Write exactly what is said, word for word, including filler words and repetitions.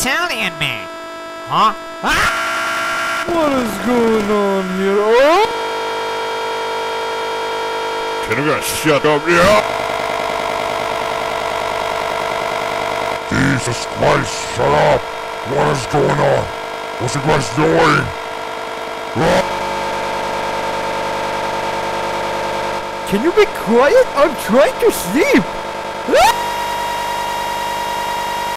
Italian man. Huh? Ah! What is going on here? Oh! Can you guys shut up? Yeah! Jesus Christ, shut up! What is going on? What's you guys doing? Ah! Can you be quiet? I'm trying to sleep! Ah!